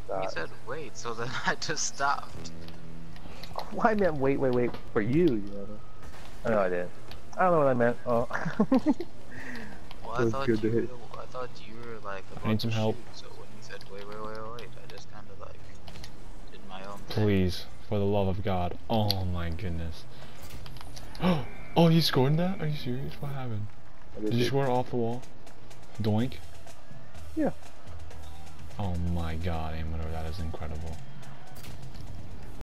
He said wait, so then I just stopped. Well, I meant wait for you. I know I did. I don't know what I meant. Oh. Well, It was good to hit. I thought you were like I about need to some help. shoot, so when he said wait, I just kind of like did my own thing. Please, for the love of God. Oh my goodness. Oh, he scored that? Are you serious? What happened? Did you score off the wall? Doink? Yeah. Oh my God, Amador, that is incredible.